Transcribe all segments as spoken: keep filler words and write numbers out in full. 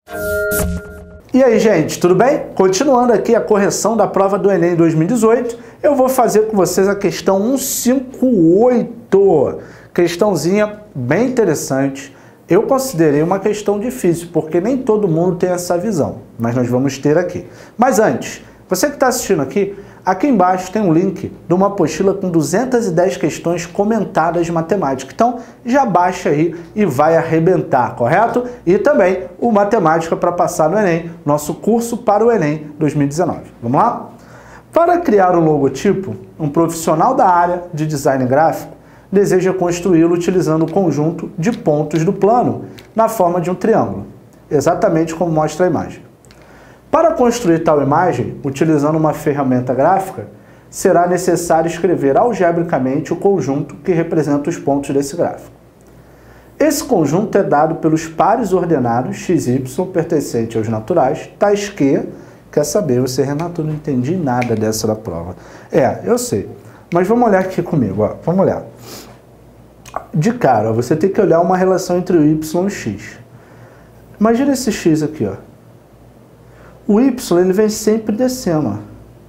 E aí, gente, tudo bem? Continuando aqui a correção da prova do Enem dois mil e dezoito, eu vou fazer com vocês a questão cento e cinquenta e oito. Questãozinha bem interessante. Eu considerei uma questão difícil, porque nem todo mundo tem essa visão, mas nós vamos ter aqui. Mas antes, você que está assistindo aqui, aqui embaixo tem um link de uma apostila com duzentas e dez questões comentadas de matemática. Então, já baixa aí e vai arrebentar, correto? E também o Matemática para Passar no Enem, nosso curso para o Enem dois mil e dezenove. Vamos lá? Para criar um logotipo, um profissional da área de design gráfico deseja construí-lo utilizando o conjunto de pontos do plano na forma de um triângulo, exatamente como mostra a imagem. Para construir tal imagem, utilizando uma ferramenta gráfica, será necessário escrever algebricamente o conjunto que representa os pontos desse gráfico. Esse conjunto é dado pelos pares ordenados x e y pertencentes aos naturais, tais que... Quer saber, você, Renato, não entendi nada dessa da prova. É, eu sei, mas vamos olhar aqui comigo, ó. Vamos olhar. De cara, ó, você tem que olhar uma relação entre o y e o x. Imagina esse x aqui, ó. O y, ele vem sempre descendo, ó.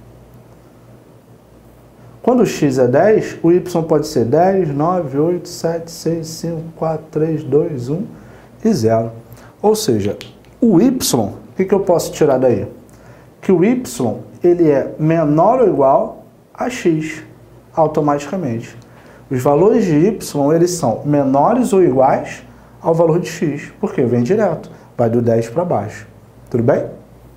Quando o x é dez, o y pode ser dez, nove, oito, sete, seis, cinco, quatro, três, dois, um e zero. Ou seja, o y, o que, que eu posso tirar daí? Que o y, ele é menor ou igual a x, automaticamente. Os valores de y, eles são menores ou iguais ao valor de x, porque vem direto, vai do dez para baixo. Tudo bem?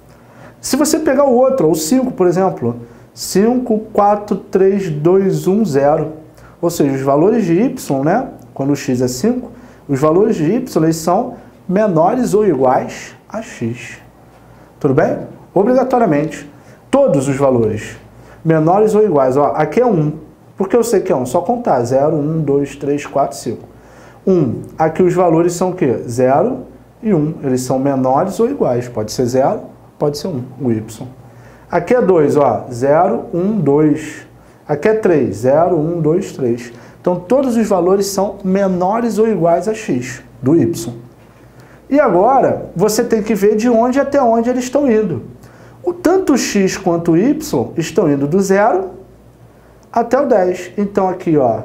Se você pegar o outro, o cinco, por exemplo, cinco, quatro, três, dois, um, zero, ou seja, os valores de y, né, quando o x é cinco, os valores de y eles são menores ou iguais a x. Tudo bem? Obrigatoriamente, todos os valores menores ou iguais. Ó, aqui é um. Por que eu sei que é um? Só contar. zero, um, dois, três, quatro, cinco. um. Aqui os valores são o quê? zero e um. Eles são menores ou iguais. Pode ser zero, pode ser um, o y. Aqui é dois, ó. zero, um, dois. Aqui é três. zero, um, dois, três. Então, todos os valores são menores ou iguais a x, do y. E agora, você tem que ver de onde até onde eles estão indo. O tanto x quanto y estão indo do zero até o dez. Então aqui, ó,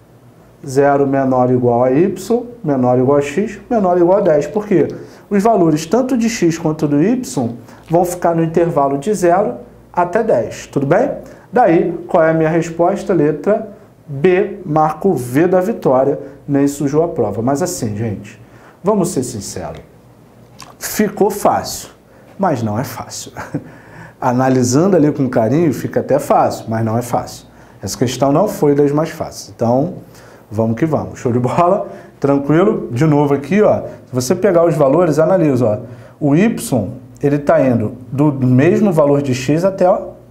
zero menor ou igual a y, menor ou igual a x, menor ou igual a dez. Por quê? Os valores tanto de x quanto do y vão ficar no intervalo de zero até dez. Tudo bem? Daí, qual é a minha resposta? Letra B, marco V da vitória, nem sujou a prova. Mas assim, gente, vamos ser sinceros. Ficou fácil. Mas não é fácil. Analisando ali com carinho, fica até fácil, mas não é fácil. Essa questão não foi das mais fáceis. Então, vamos que vamos. Show de bola? Tranquilo? De novo aqui, ó. Se você pegar os valores, analisa, ó. O y, ele está indo do mesmo valor de x até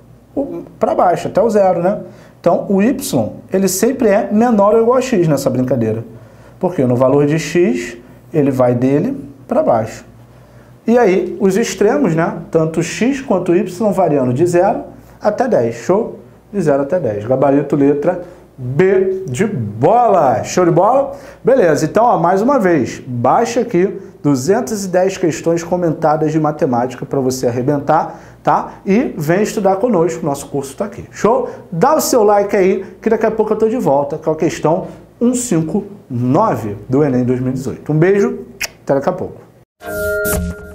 para baixo, até o zero, né? Então, o y, ele sempre é menor ou igual a x nessa brincadeira. Porque no valor de x, ele vai dele para baixo. E aí, os extremos, né? Tanto x quanto y variando de zero até dez. Show? De zero até dez. Gabarito, letra B de bola. Show de bola? Beleza. Então, ó, mais uma vez, baixa aqui duzentas e dez questões comentadas de matemática para você arrebentar, tá? E vem estudar conosco. Nosso curso está aqui. Show? Dá o seu like aí, que daqui a pouco eu estou de volta com a questão cento e cinquenta e nove do Enem dois mil e dezoito. Um beijo, até daqui a pouco.